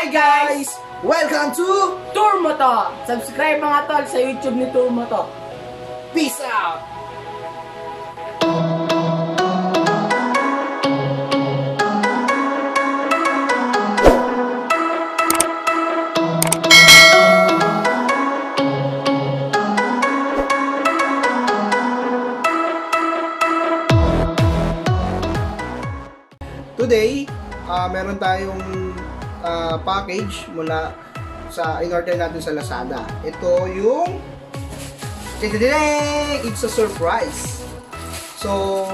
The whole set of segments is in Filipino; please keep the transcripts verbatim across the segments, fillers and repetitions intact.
Hi guys! Welcome to Tour Mo To! Subscribe mga tol sa YouTube ni Tour Mo To. Peace out! Today, uh, meron tayong uh, package mula sa in-order natin sa Lazada. Ito yung it's a surprise. So,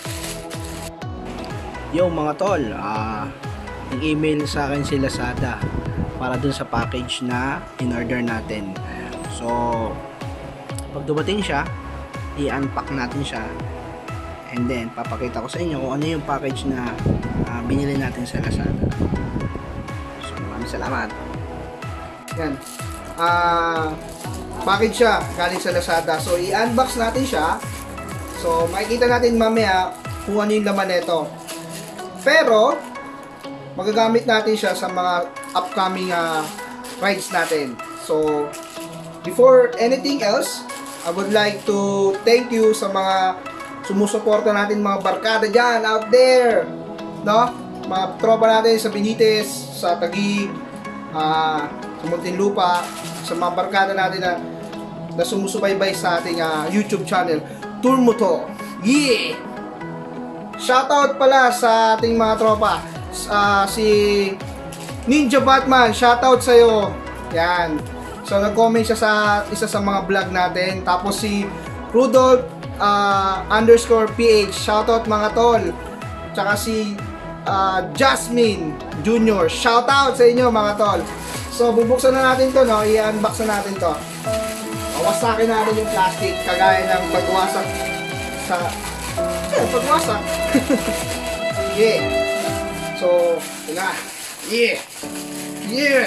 yo mga tol, uh, i-email sa akin si Lazada para dun sa package na in-order natin. So, pag dumating siya, i-unpack natin siya. And then, papakita ko sa inyo kung ano yung package na uh, binili natin sa Lazada. So, maraming salamat. Yan. Uh, package siya, galing sa Lazada. So, i-unbox natin siya. So, makikita natin mamaya kung ano yung laman nito. Pero, magagamit natin siya sa mga upcoming uh, rides natin. So, before anything else, I would like to thank you sa mga sumusuporta natin, mga barkada dyan, out there, no? Mga tropa natin sa Benitez, sa Taguig, uh, sa Muntinlupa, sa mga barkada natin na, na sumusubaybay sa ating uh, YouTube channel, Tour Mo To. Yeah! Shoutout pala sa ating mga tropa, uh, si Ninja Batman, shoutout sa'yo. Yan. So, nag-comment siya sa isa sa mga vlog natin. Tapos si Rudolph Uh, underscore P H, shoutout mga tol. Tsaka si uh, Jasmine Junior, shoutout sa inyo mga tol. So bubuksan na natin to, no? I-unbox na natin to. Wasakin natin yung plastic kagaya ng pagwasak sa eh, pagwasak. Yeah. So ina. Yeah. Yeah.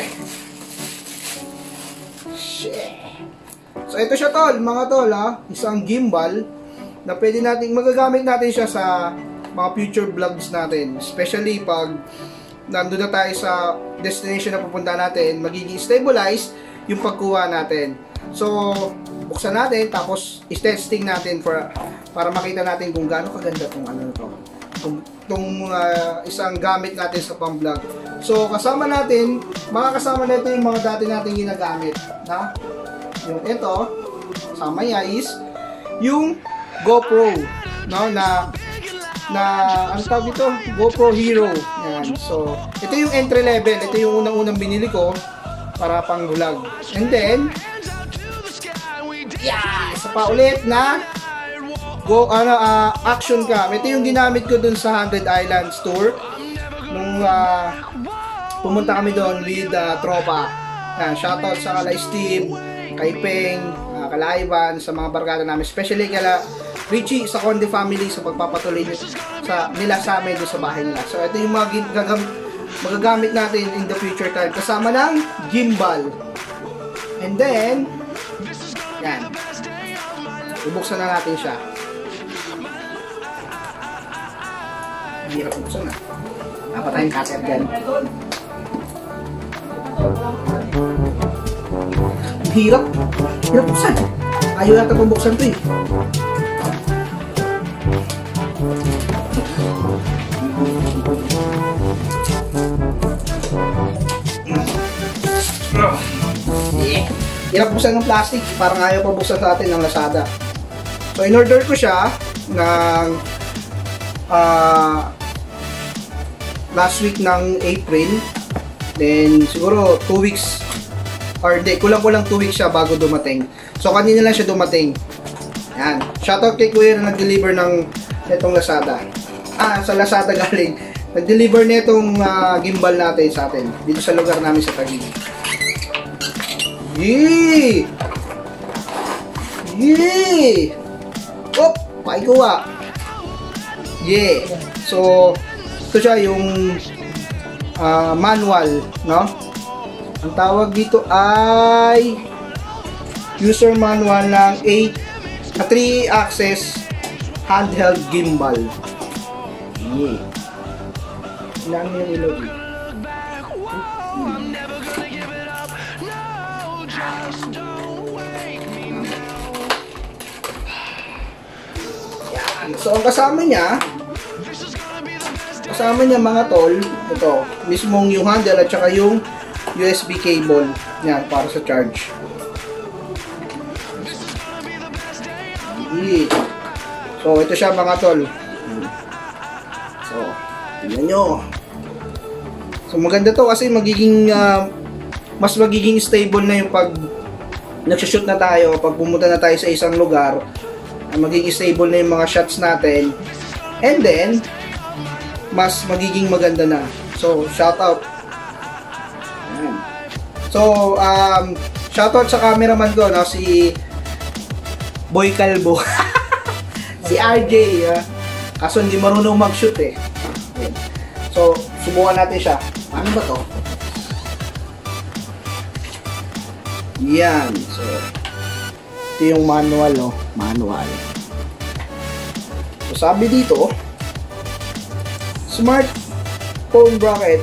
Shit. So ito siya tol, mga tol ha, isang gimbal na pwede natin, magagamit natin siya sa mga future vlogs natin. Especially pag nandun na tayo sa destination na pupunta natin, magiging stabilized yung pagkuha natin. So, buksan natin, tapos i-testing natin for, para makita natin kung gaano kaganda itong ano to. Itong, itong uh, isang gamit natin sa pang-vlog. So, kasama natin, mga kasama natin yung mga dati natin ginagamit. Na? Yung ito, kasama niya is yung GoPro, no, na na ang tawag ito, GoPro Hero. Yan. So, ito yung entry level, ito yung unang-unang binili ko para pang vlog. And then, yeah, isa pa ulit na go ano uh, action cam. Ito yung ginamit ko dun sa Hundred Islands tour nung uh, pumunta kami doon with uh, tropa. Yan, shoutout sa kay Steve, kay Peng, uh, kay Ivan, sa mga barkada namin, especially kala Richie sa Conde family sa pagpapatuloy sa nila sa amin doon sa bahay nila. So ito yung mga magagamit natin in the future time kasama ng gimbal. And then yan, bubuksan na natin siya. Hirap buksan na. Dapat tayong cutter dyan. Hirap. Hirap buksan. Ayaw yata pang buksan ito eh. Yeah. Hirap buksan ng plastic. Parang ayaw pa buksan sa atin ng Lazada. So, in-order ko siya ng uh, last week ng April. Then, siguro two weeks or di, kulang-kulang two weeks siya bago dumating. So, kanina lang siya dumating. Yan. Shoutout kay Kuya na nag-deliver ng itong Lazada. Ah, sa Lazada galing. Nag-deliver na itong uh, gimbal natin sa atin. Dito sa lugar namin sa Taguig. Yee! Yee! Oh! Paikuha! Yeah! So, ito siya yung uh, manual, no? Ang tawag dito ay user manual ng three axis handheld gimbal. Yeah. Ilan yung ilaw? Hmm. So, ang kasama niya, kasama niya mga tol, ito, mismong yung handle at saka yung U S B cable yan para sa charge. So, ito siya mga tol. So, tingnan nyo. So, maganda to kasi magiging uh, mas magiging stable na yung pag nagshoot na tayo, pag pumunta na tayo sa isang lugar, uh, magiging stable na yung mga shots natin. And then, mas magiging maganda na. So, shout out. Ayan. So, um, shout out sa cameraman ko, no, si Boy Calvo. Si R J, uh, kaso hindi marunong mag-shoot eh. Ayan. So, subukan natin siya. Ano ba to? Yan. So, ito yung manual, no? Manual. So, sabi dito, smart phone bracket.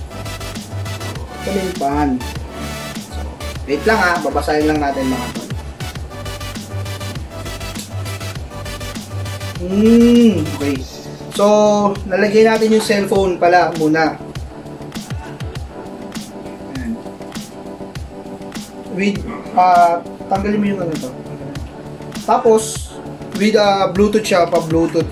Kalimpan. So, wait lang ha. Babasahin lang natin mga to. Hmm, okay. So, nalagay natin yung cellphone pala muna. Ayan. With, uh, tanggalin mo yung ano to. Tapos, with uh, Bluetooth siya, pa Bluetooth.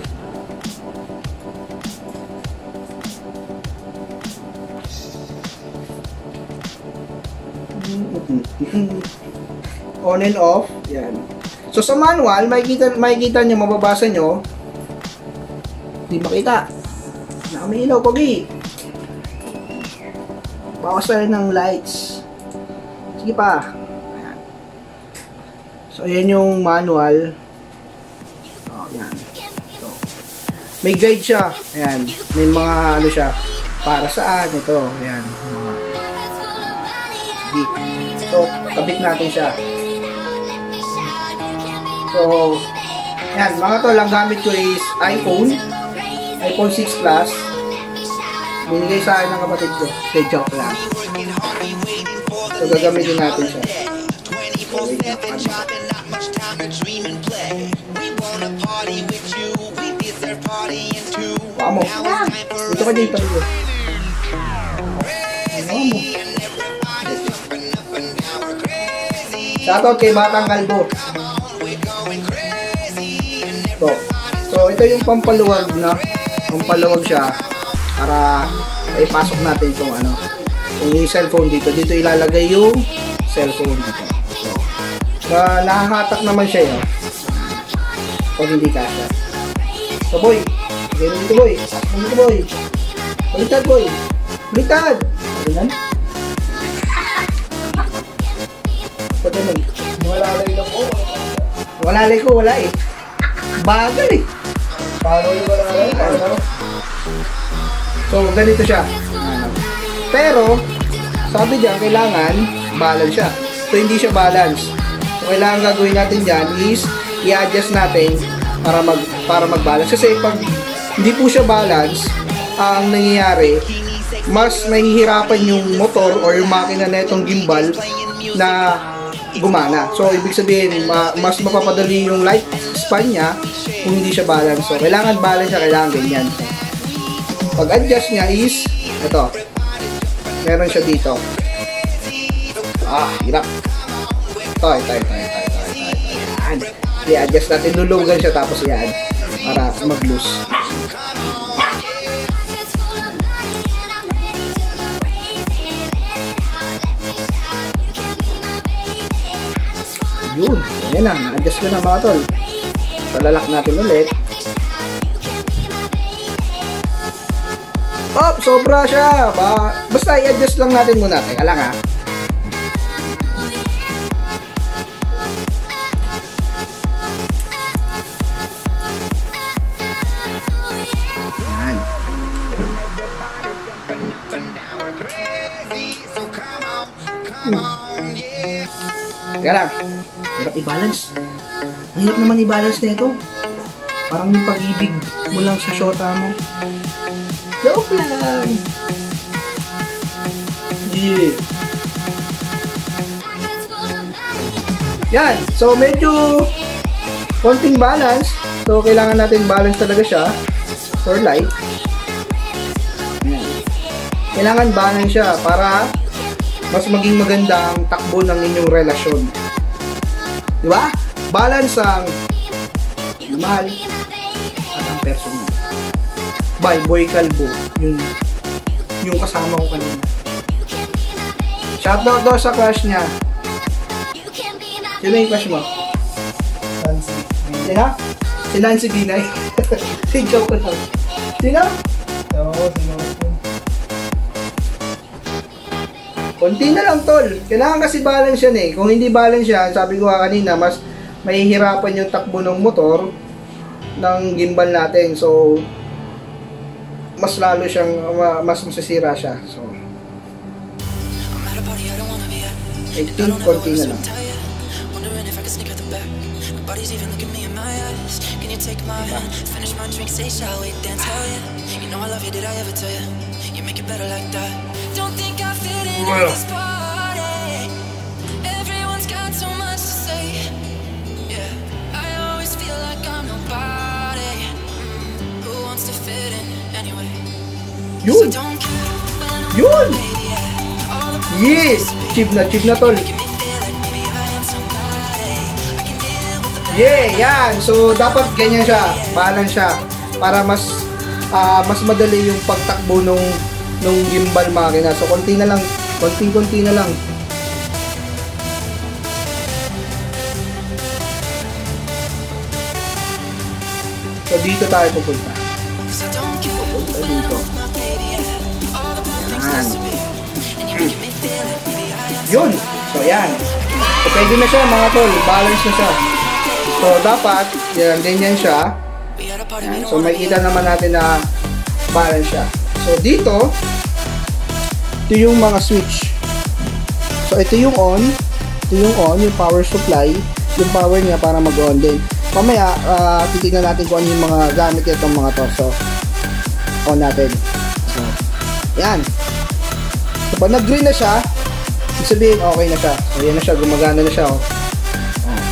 On and off. Yan. So, sa manual, makikita, makikita nyo, mababasa nyo. Hindi makita. Nakamilaw, pagi. Bawas na rin ng lights. Sige pa. Ayan. So, ayan yung manual. Oh, ayan. So, may guide siya. Ayan. May mga ano siya. Para saan. Ito. Ayan. Mga. So, kabit natin siya. So, yan, mga tol, ang gamit ko is iPhone, iPhone six Plus. Binigay sa akin ng kapatid ko. Say, joke lang. So, gagamitin natin siya. So, wait na, ano? Baka mo. Dito ka dito. Dito. Ano mo? Shoutout kay Batang Kalbo. So, so ito yung pampaluwag na, pampaluwag siya para ipasok natin itong ano, yung cellphone dito. Dito ilalagay yung cellphone dito. So, uh, nahahatak naman siya yun. Pag hindi kasya. So boy, ganyan dito boy. Dito boy. Baliktad boy. Baliktad. Ganyan. Pwede mo. Walalay na po. Walalay ko, wala eh. Bagal eh. Paano yung walalay? Paano? So, ganito siya. Pero, sabi diyan, kailangan balance siya. So, hindi siya balance. So, kailangan gagawin natin dyan is i-adjust natin para mag para mag-balance. Kasi pag hindi po siya balance, ang nangyayari, mas nahihirapan yung motor or yung makina na itong gimbal na gumana. So, ibig sabihin, ma mas mapapadali yung lifespan niya kung hindi siya balance. So, kailangan balance siya, kailangan ganyan. Pag-adjust niya is, ito, meron siya dito. Ah, hirap. Ito, ito, ito, ito, ito, ito, ito. I-adjust natin, lulugan siya tapos yan para mag-loose. Yun, ayan na, na-adjust ko na mga tol. Palalak natin ulit. Oh, sobra siya. Ba basta i-adjust lang natin muna. Teka lang ha. Ayan. Hmm. Teka lang. Hirap i-balance. Hirap naman i-balance na ito. Parang yung pag-ibig mo lang sa shota mo. Joke lang. Yeah. Yan. So, medyo konting balance. So, kailangan natin balance talaga siya for life. Ayan. Kailangan balance siya para mas maging maganda ang takbo ng inyong relasyon. Di ba? Balance ang mahal at ang personal. By Boy Calvo, yung yung kasama ko kanina. Shoutout daw sa crush niya. Sino yung crush mo? Nancy. Sino? Si Nancy Binay. Si joke ko lang. Sino? Oo, sino? Konti na lang, tol. Kailangan kasi balance yan eh. Kung hindi balance yan, sabi ko nga kanina, mas mahihirapan yung takbo ng motor ng gimbal natin. So, mas lalo siyang, ma- mas masasira siya. So, I think konti na lang. Well. Everyone's got so much to say. Yeah, I always feel like I'm nobody. Mm, who wants to fit in anyway? Yun! So don't care when I'm Yun! baby, yeah. All the Yes! Cheap na, cheap na, tol. make me feel like maybe I am somebody. I can deal with the Yeah, yan. So, dapat ganyan siya. Balance siya. Para mas ah, mas madali yung pagtakbo nung nung gimbal makina. So, konti na lang. Konting-konti na lang. So, dito tayo pupunta. So don't care Pupunta when I'm dito. with my baby, yeah. All the bad things Yan. disappear. And you're making me feel like maybe I am Yun. So, yan. So, pwede na siya, mga tol. Balance na siya. So, dapat, yan, ganyan siya. We had a party, Yan. we don't So, wanna be makikita naman natin na balance siya. So, dito, ito yung mga switch. So, ito yung on. Ito yung on, yung power supply. Yung power niya para mag-on din. Mamaya, uh, titignan natin kung ano yung mga gamit itong mga to. So, on natin. So, yan. So, pag nag-green na siya, ibig sabihin, okay na siya. So, yan na siya. Gumagana na siya, oh. Oh.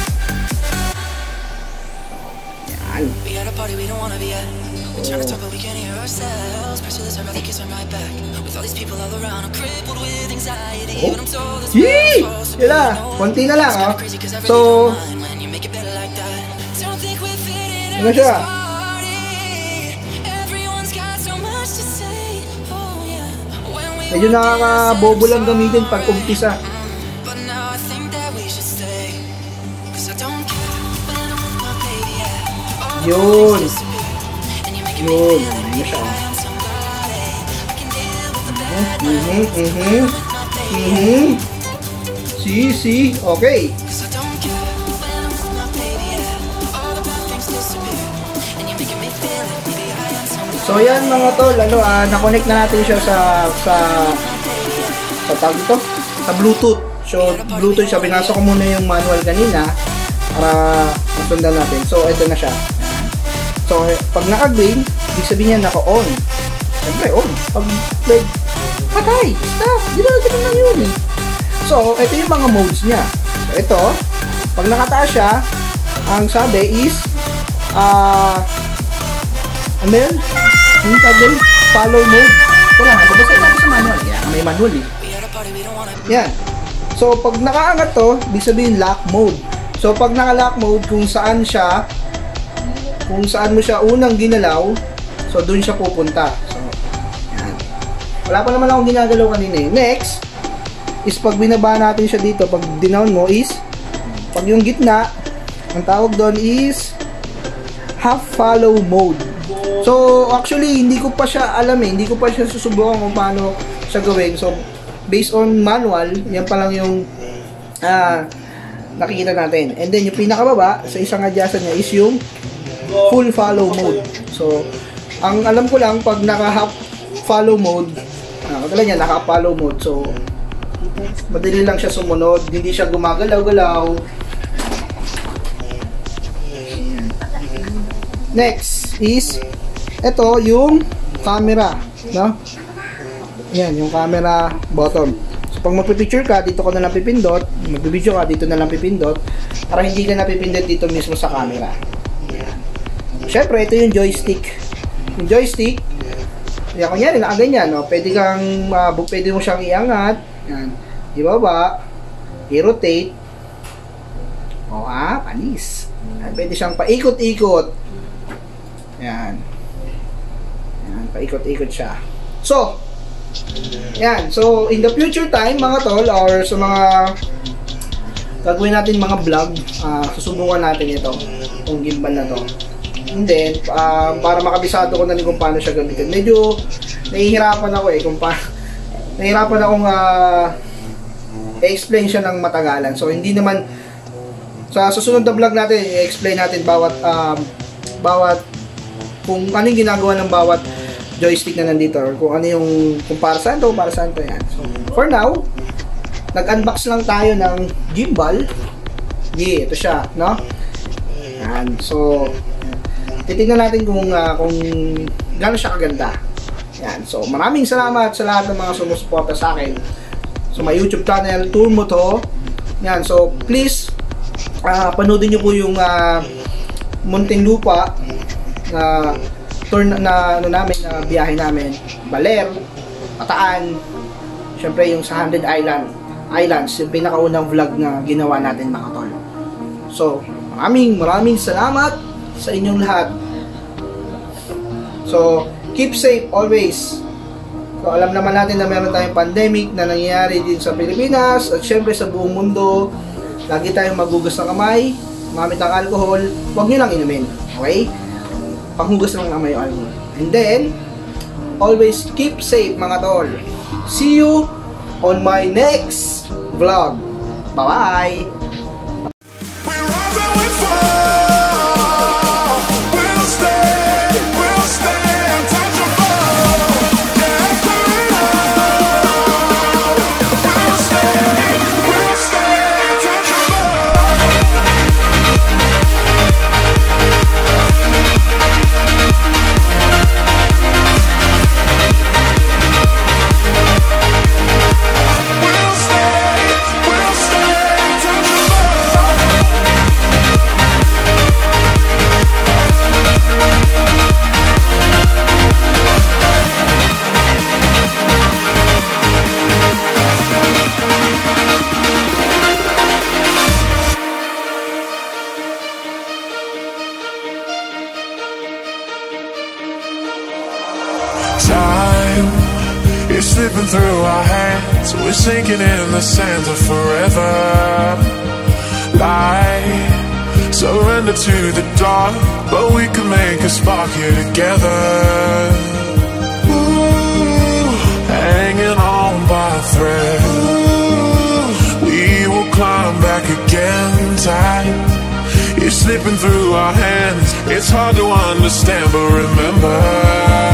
Yan. We had a party we don't wanna be at. We're trying to talk but we can't hear ourselves. Pressureless, I'd rather kiss on my back. With all these people all around, I'm crippled with anxiety. Oh. But I'm told it's Yee! where I'm supposed to be. Yun na. No, Konti na lang, it's oh. kinda crazy 'cause I really So, don't mind when you make it better like that. Don't think we're fitting ano in siya? this party. Everyone's got so much to say. Oh yeah. When we Medyo walked in, nakakabobo lang said gamitin pag sorry. umpisa. But now I think that we should stay. 'Cause I don't care when I'm with my baby, yeah. All the Yun. things disappear. And you make me Yun. feel like Ano maybe siya? I am somebody. I can deal with the bad Mhm, nights. mhm, With my baby, mhm. Si, si. Okay. 'cause I don't care when I'm with my baby, yeah. All the bad things disappear. And you're making me feel like maybe I am somebody. So, yan mga tol. Ano, ah, na-connect na natin siya sa, sa, sa tawag ito? Sa Bluetooth. So, Bluetooth siya. Binasa ko muna yung manual kanina para masundan natin. So, ito na siya. So, pag naka-green, ibig sabihin niya naka-on. Siyempre, on. Pag red, patay. Stop. Di ba? Ganun lang yun eh. So, ito yung mga modes niya. So, ito, pag nakataas siya, ang sabi is, ah, ano yun? Yung tawag follow mode. Ito lang, babasa lang sa manual. Yan, may manual eh. We had a party we don't wanna Yan. So, pag nakaangat to, ibig sabihin lock mode. So, pag naka-lock mode, kung saan siya, kung saan mo siya unang ginalaw, so, dun siya pupunta. So, yan. Wala pa naman akong ginagalaw kanina eh. Next, is pag binaba natin siya dito, pag dinown mo is, pag yung gitna, ang tawag doon is half follow mode. So, actually, hindi ko pa siya alam eh. Hindi ko pa siya susubukan kung paano siya gawin. So, based on manual, yan pa lang yung ah, nakikita natin. And then, yung pinakababa, sa isang adjustment niya is yung full follow mode. So, ang alam ko lang, pag naka-half follow mode, ah, katulad niya, naka-follow mode. So, madali lang siya sumunod. Hindi siya gumagalaw-galaw. Next is ito yung camera, no? Yan, yung camera button. So pag magpi-picture ka, dito ka na lang pipindot, magbi-video ka, dito na lang pipindot para hindi ka napipindot dito mismo sa camera. Yan. syempre, ito yung joystick. Yung joystick, yan, kunyari, nakaganyan, no? Pwede kang, uh, pwede mo siyang iangat, yan, ibaba, i-rotate, o ah, panis. Yan, pwede siyang paikot-ikot, yan, yan, paikot-ikot siya. So, yan, so, in the future time, mga tol, or sa mga gagawin natin mga vlog, uh, susubukan natin ito, itong gimbal na to. And then, uh, para makabisado ko na rin kung paano siya gamitin. Medyo nahihirapan ako eh kung paano. Nahihirapan akong uh, i-explain siya ng matagalan. So, hindi naman sa susunod na vlog natin, i-explain natin bawat um, bawat kung ano yung ginagawa ng bawat joystick na nandito or kung ano yung kung para saan to, para saan to yan. So, for now, nag-unbox lang tayo ng gimbal. Yeah, ito siya, no? Yan. So, titignan natin kung uh, kung gaano siya kaganda. Yan. So, maraming salamat sa lahat ng mga sumusuporta sa akin. So, my YouTube channel, Tour Mo To. Yan. So, please, uh, panoodin nyo po yung uh, Muntinlupa na tour na, na ano namin, na biyahe namin. Baler, Bataan, syempre yung sa Hundred Island Islands, yung pinakaunang vlog na ginawa natin, mga tol. So, maraming maraming salamat sa inyong lahat. So, keep safe always. So, alam naman natin na meron tayong pandemic na nangyayari din sa Pilipinas at syempre sa buong mundo. Lagi tayong maghugas ng kamay, gumamit ng alcohol, huwag nyo lang inumin. Okay? Panghugas ng kamay yung alcohol. And then, always keep safe, mga tol. See you on my next vlog. Bye-bye! Time is slipping through our hands. We're sinking in the sands of forever. Light, surrender to the dark, but we can make a spark here together. Ooh, hanging on by a thread. Ooh, we will climb back again. Time is slipping through our hands. It's hard to understand, but remember,